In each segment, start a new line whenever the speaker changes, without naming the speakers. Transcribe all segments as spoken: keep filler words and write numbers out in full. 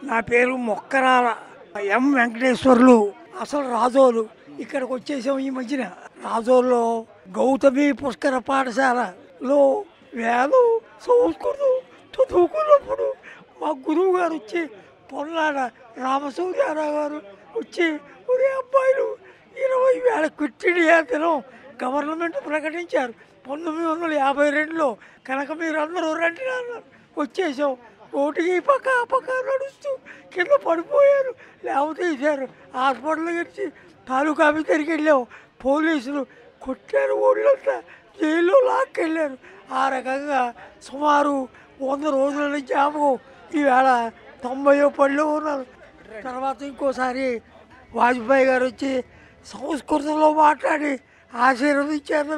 నా పేరు మొక్కరాల ఎం వెంకటేశ్వర్లు. అసలు రాజోలు. ఇక్కడికి వచ్చేసాం ఈ మధ్యన. రాజోల్లో గౌతమి పుష్కర పాఠశాలలో వేదం సంస్కృతం చదువుకున్నప్పుడు మా గురువు గారు వచ్చి పొన్నాడ రామసూర్యారావు గారు వచ్చి ఒరే అబ్బాయిలు ఇరవై వేల క్విట్టిడియా దినం గవర్నమెంట్ ప్రకటించారు పంతొమ్మిది వందల యాభై రెండులో కనుక మీరు అందరూ రండి అన్నారు. వచ్చేసాం. రోడ్డుకి ఈ పక్క ఆ పక్క నడుస్తూ కింద పడిపోయారు. లేకపోతే ఇచ్చారు హాస్పిటల్ గడిచి తాలూకా ఆఫీసర్కి వెళ్ళాము. పోలీసులు కొట్టారు, ఒళ్ళంతా జైల్లో లాక్కెళ్ళారు. ఆ రకంగా సుమారు వంద రోజుల నుంచి జ్ఞాపకం. ఈవేళ తొంభైయో పళ్ళు ఉన్నారు. తర్వాత ఇంకోసారి వాజ్పేయి గారు వచ్చి సంస్కృతంలో మాట్లాడి ఆశీర్వదించారు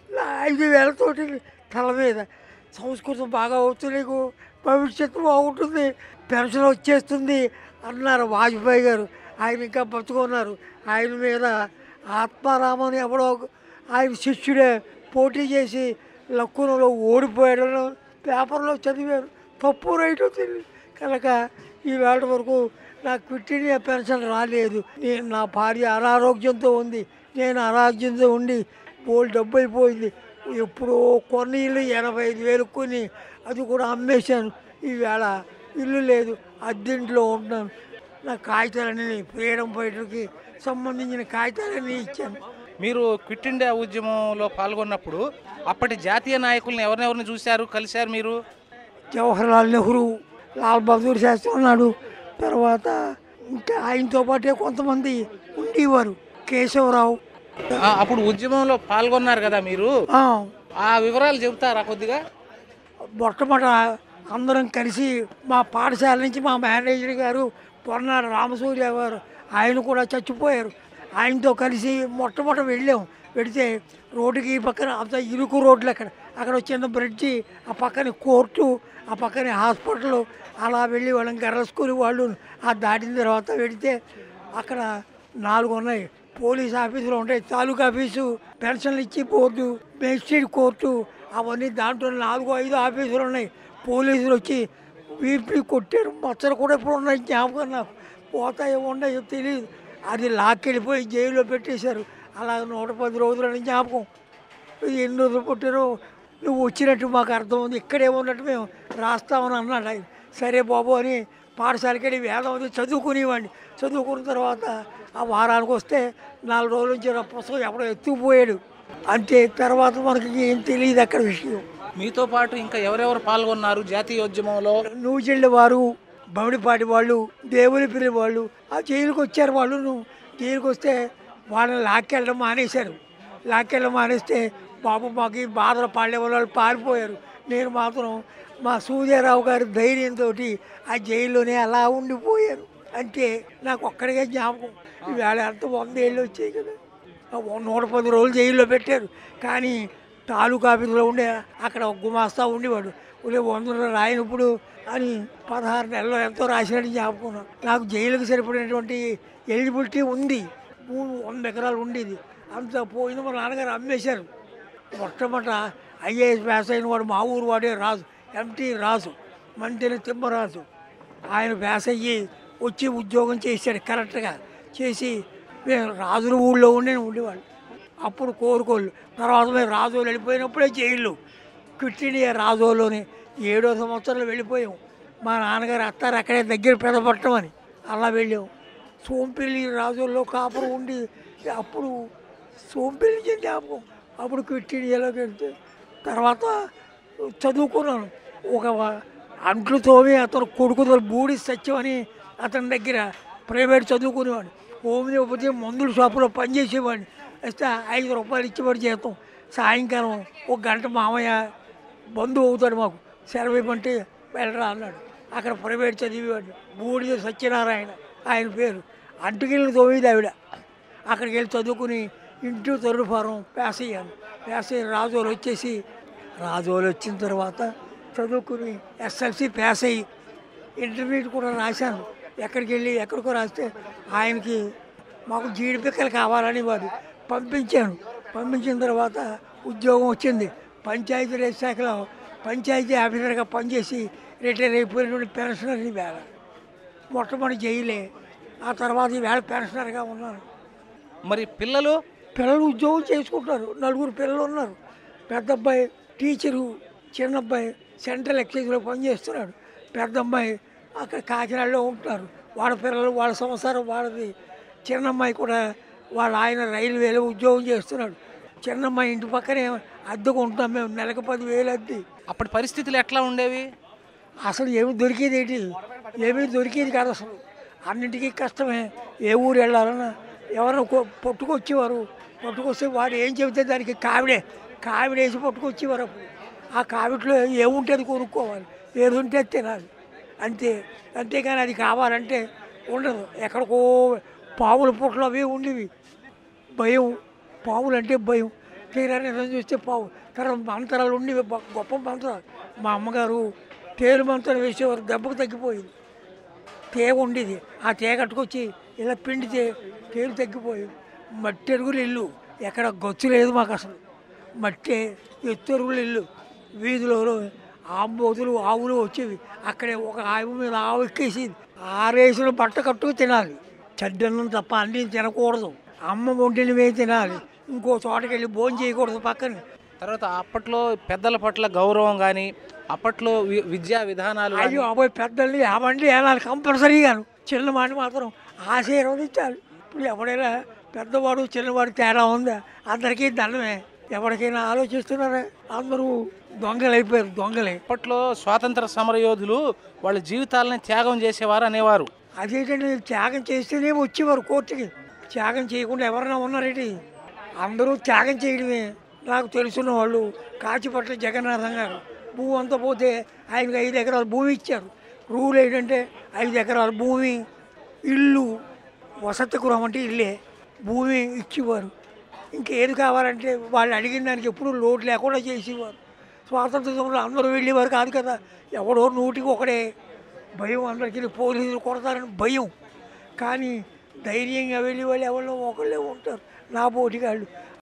ఐదు వేలతోటి తల మీద. సంస్కృతం బాగా అవుతుంది, నీకు భవిష్యత్తు బాగుంటుంది, పెన్షన్ వచ్చేస్తుంది అన్నారు వాజ్పేయి గారు. ఆయన ఇంకా బతుకున్నారు. ఆయన మీద ఆత్మారామని ఎవడో ఆయన శిష్యుడే పోటీ చేసి లక్కునలో ఓడిపోయాడని పేపర్లో చదివారు. తప్పు రైట్ తెలియదు కనుక ఈవేళ వరకు నాకు క్విట్టిడియా పెన్షన్ రాలేదు. నేను నా భార్య అనారోగ్యంతో ఉంది, నేను అనారోగ్యంతో ఉండి బోల్ డబ్బు అయిపోయింది. ఎప్పుడో కొన్ని ఇల్లు ఎనభై ఐదు వేలు కొని అది కూడా అమ్మేశాను. ఈవేళ ఇల్లు లేదు, అద్దెంట్లో ఉంటున్నాను. నా కాగితాలన్నీ ఫ్రీడమ్ ఫైటర్కి సంబంధించిన కాగితాలన్నీ ఇచ్చాను.
మీరు క్విట్ ఇండియా ఉద్యమంలో పాల్గొన్నప్పుడు అప్పటి జాతీయ నాయకులను ఎవరినెవరిని చూశారు, కలిశారు మీరు?
జవహర్లాల్ నెహ్రూ, లాల్ బహదూర్ శాస్త్రి ఉన్నాడు. తర్వాత ఇంకా ఆయనతో పాటే కొంతమంది ఉండేవారు. కేశవరావు.
అప్పుడు ఉద్యమంలో పాల్గొన్నారు కదా మీరు, ఆ వివరాలు చెబుతారా కొద్దిగా?
మొట్టమొదట అందరం కలిసి మా పాఠశాల నుంచి మా మేనేజర్ గారు పొన్నాడు రామసూర్య గారు ఆయన కూడా చచ్చిపోయారు. ఆయనతో కలిసి మొట్టమొదట వెళ్ళాం. వెళితే రోడ్డుకి ఈ పక్కన అంత ఇరుకు రోడ్లు అక్కడ అక్కడ చిన్న బ్రిడ్జి, ఆ పక్కన కోర్టు, ఆ పక్కన హాస్పిటల్, అలా వెళ్ళి వాళ్ళని గర్ర స్కూల్ వాళ్ళు ఆ దాటిన తర్వాత వెళితే అక్కడ నాలుగు ఉన్నాయి పోలీస్ ఆఫీసులు ఉంటాయి. తాలూకా ఆఫీసు, పెన్షన్లు ఇచ్చి బోర్డు, మేజిస్ట్రేట్ కోర్టు, అవన్నీ దాంట్లో నాలుగు ఐదు ఆఫీసులు ఉన్నాయి. పోలీసులు వచ్చి వీపీ కొట్టారు. మచ్చలు కూడా ఇప్పుడు ఉన్నాయి జ్ఞాపకం నాకు. పోతాయో ఉన్నాయో తెలియదు. అది లాక్కెళ్ళిపోయి జైల్లో పెట్టేశారు. అలా నూట పది రోజులని జ్ఞాపకం. ఎన్ని రోజులు కొట్టారో నువ్వు వచ్చినట్టు మాకు అర్థం ఉంది, ఇక్కడే ఉన్నట్టు మేము రాస్తామని అన్నాడు ఆయన. సరే బాబు అని పాఠశాలకి వెళ్ళి వేదం అది చదువుకునేవాడిని. చదువుకున్న తర్వాత ఆ వారానికి వస్తే నాలుగు రోజుల నుంచి నా పుస్తకం ఎప్పుడో ఎత్తుకుపోయాడు. అంతే. తర్వాత మనకి ఏం తెలియదు అక్కడ విషయం.
మీతో పాటు ఇంకా ఎవరెవరు పాల్గొన్నారు జాతీయోద్యమంలో?
నూజిళ్ళ వారు, బమిడిపాటి వాళ్ళు, దేవులపల్లి వాళ్ళు ఆ జైలుకి వచ్చారు. వాళ్ళు జైలుకి వస్తే వాళ్ళని లాక్కెళ్ళడం మానేశారు. లాక్కెళ్ళడం మానేస్తే బాబు మాకు ఈ బాధలు పాడే వాళ్ళు పారిపోయారు. నేను మాత్రం మా సూర్యారావు గారి ధైర్యంతో ఆ జైల్లోనే అలా ఉండిపోయాను. అంటే నాకు ఒక్కడికే జ్ఞాపకం. ఈవేళ అంత వంద ఏళ్ళు వచ్చాయి కదా. నూట పది రోజులు జైల్లో పెట్టారు. కానీ తాలూకా ఆఫీసులో ఉండే అక్కడ ఒక గుమాస్తా ఉండేవాడు. ఉండే వందలు రాయనప్పుడు అని పదహారు నెలల్లో ఎంతో రాసినట్టు జ్ఞాపకం. నాకు జైలుకి సరిపడినటువంటి ఎలిజిబిలిటీ ఉంది. మూడు వంద ఎకరాలు ఉండేది. అంత పోయిన మా నాన్నగారు అమ్మేశారు. మొట్టమొదట ఐఏఎస్ పాస్ అయిన వాడు మా ఊరు వాడే రాజు, ఎంటీ రాజు, మంతెన తిమ్మరాజు. ఆయన పాస్ అయ్యి వచ్చి ఉద్యోగం చేశాడు కరెక్ట్గా. చేసి మేము రాజుల ఊళ్ళో ఉండి ఉండేవాళ్ళు. అప్పుడు కోరుకోళ్ళు. తర్వాత మేము రాజోలు వెళ్ళిపోయినప్పుడే జైళ్ళు. క్విట్ ఇండియా రాజోలోనే ఏడో సంవత్సరంలో వెళ్ళిపోయాం. మా నాన్నగారు అత్తారు అక్కడే దగ్గర పెదపట్టం అని అలా వెళ్ళాం. సోంపల్లి రాజోల్లో కాపురం ఉండి అప్పుడు సోంపల్లి జ్ఞాపకం. అప్పుడు క్విట్ ఇండియాలోకి వెళ్తే తర్వాత చదువుకున్నాను. ఒక అంట్లు తోమి అతను కొడుకుతో బూడి సత్యం అని అతని దగ్గర ప్రైవేట్ చదువుకునేవాడు. హోమియోపతి మందుల షాపులో పనిచేసేవాడిని. వస్తే ఐదు రూపాయలు ఇచ్చేవాడు జీతం. సాయంకాలం ఒక గంట మామయ్య బంధువు అవుతాడు మాకు, సెలవు ఇవ్వమంటే వెళ్ళరా అన్నాడు. అక్కడ ప్రైవేట్ చదివేవాడు. బూడిద సత్యనారాయణ ఆయన పేరు. అంటుకెళ్ళి తోమిది ఆవిడ. అక్కడికి వెళ్ళి చదువుకుని ఇంటి తొలి ఫారం పాస్ అయ్యాను. పాస్ అయ్యి రాజోలు వచ్చేసి రాజోలు వచ్చిన తర్వాత చదువుకుని ఎస్ఎల్సి పాస్ అయ్యి ఇంటర్మీడియట్ కూడా రాశాను. ఎక్కడికి వెళ్ళి ఎక్కడికో రాస్తే ఆయనకి మాకు జీడిపిక్కలు కావాలని వాడు పంపించాను. పంపించిన తర్వాత ఉద్యోగం వచ్చింది. పంచాయతీరాజ్ శాఖలో పంచాయతీ ఆఫీసర్గా పనిచేసి రిటైర్ అయిపోయినటువంటి పెన్షనర్ని వేళ మొట్టమొదటి జైలే. ఆ తర్వాత ఈవేళ పెన్షనర్గా ఉన్నాను.
మరి పిల్లలు
పిల్లలు ఉద్యోగం చేసుకుంటారు. నలుగురు పిల్లలు ఉన్నారు. పెద్ద అబ్బాయి టీచరు, చిన్న అబ్బాయి సెంట్రల్ ఎక్సైజ్లో పనిచేస్తున్నాడు. పెద్ద అమ్మాయి అక్కడ కాకినాడలో ఉంటున్నారు. వాళ్ళ పిల్లలు వాళ్ళ సంసారం వాళ్ళది. చిన్న అమ్మాయి కూడా వాళ్ళ ఆయన రైల్వేలో ఉద్యోగం చేస్తున్నాడు. చిన్న అమ్మాయి ఇంటి పక్కనే అద్దెకు ఉంటున్నాం మేము. నెలకు పదివేలు అద్దె.
అప్పటి పరిస్థితులు ఎట్లా ఉండేవి?
అసలు ఏమి దొరికేది ఏంటి? ఏమీ దొరికేది కాదు అసలు. అన్నింటికీ కష్టమే. ఏ ఊరు వెళ్ళాలన్నా ఎవరైనా కొ- పట్టుకొచ్చేవారు. పట్టుకొస్తే వాడు ఏం చెబితే దానికి కావిడే కావిడేసి పట్టుకొచ్చేవారు. అప్పుడు ఆ కావిడిలో ఏముంటుంది కొనుక్కోవాలి, ఏది ఉంటే అది తినాలి అంతే. అంతేగాని అది కావాలంటే ఉండదు. ఎక్కడికో పావుల పుట్టలు అవి ఉండేవి. భయం, పావులు అంటే భయం. తీరా నిజం చూస్తే పావు. తర్వాత మంత్రాలు ఉండేవి, బ- గొప్ప మంత్రాలు. మా అమ్మగారు తేలు మంత్రం వేసేవారు. దెబ్బకు తగ్గిపోయింది. తేగ ఉండేది. ఆ తేగ కట్టుకొచ్చి ఇలా పిండితే తేలు తగ్గిపోయింది. మట్టి అరుగులు ఇల్లు, ఎక్కడ గచ్చు లేదు మాకు అసలు. మట్టి ఎత్తరుగులు ఇల్లు. వీధిలో ఆంబోతులు ఆవులు వచ్చేవి. అక్కడే ఒక ఆవు మీద ఆవు ఎక్కేసేది. ఆరేసిన బట్ట కట్టుకు తినాలి. చెడ్డన్నం తప్ప అన్నీ తినకూడదు. అమ్మ వండినవే తినాలి. ఇంకో చోటకి వెళ్ళి భోజనం చేయకూడదు పక్కన.
తర్వాత అప్పట్లో పెద్దల పట్ల గౌరవం కానీ, అప్పట్లో వి- విద్యా విధానాలు గానీ,
అయ్యో అబ్బాయి పెద్దల్ని ఏమండి ఏనాలి కంపల్సరీగాను. చిన్నవాడిని మాత్రం ఆశీర్వదించాలి. ఇప్పుడు ఎవడైనా పెద్దవాడు చిన్నవాడు తేడా ఉందా? అందరికీ దండమే. ఎవరికైనా ఆలోచిస్తున్నారా? అందరూ దొంగలైపోయారు. దొంగలే.
అప్పట్లో స్వాతంత్ర సమరయోధులు వాళ్ళ జీవితాలని త్యాగం చేసేవారు అనేవారు.
అదేంటంటే త్యాగం చేస్తేనే వచ్చేవారు కోర్టుకి. త్యాగం చేయకుండా ఎవరైనా ఉన్నారేంటి? అందరూ త్యాగం చేయడమే. నాకు తెలుసున్న వాళ్ళు కాచిపట్ల జగన్నాథం గారు భూమి అంతా పోతే ఆయనకు ఐదు ఎకరాల భూమి ఇచ్చారు. రూల్ ఏంటంటే ఐదు ఎకరాల భూమి, ఇల్లు, వసతి గృహం అంటే ఇల్లే, భూమి ఇచ్చేవారు. ఇంకేది కావాలంటే వాళ్ళు అడిగిన దానికి ఎప్పుడు లోటు లేకుండా చేసేవారు. స్వాతంత్రంలో అందరూ వెళ్ళేవారు కాదు కదా. ఎవడో నూటికి ఒకడే. భయం అందరికీ, పోలీసులు కొడతారని భయం. కానీ ధైర్యంగా వెళ్ళి వాళ్ళు ఎవరో ఒకళ్ళే ఉంటారు. నా పోటీగాళ్ళు